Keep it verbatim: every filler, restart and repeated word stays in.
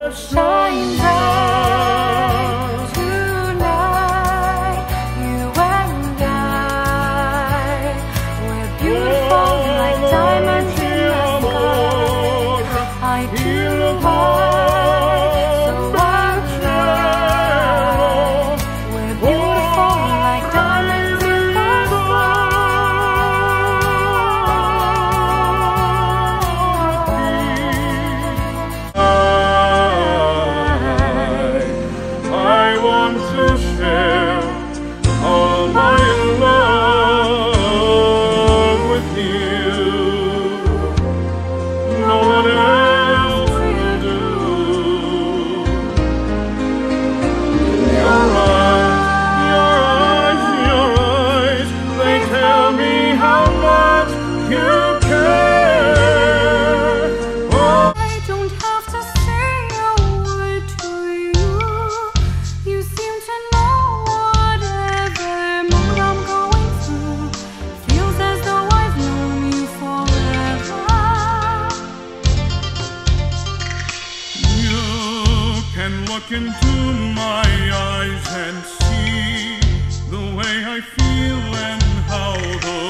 Shine bright tonight, you and I. We're beautiful like diamonds in the sky. I feel high, so watch out. We're beautiful like diamonds in the to share all my love with you. No one else will do. Your eyes, your eyes, your eyes, they tell me how much you care. Oh. I don't have to say a word to you. You seem to know whatever mood I'm going through. Feels as though I've known you forever. You can look into my eyes and see the way I feel and how the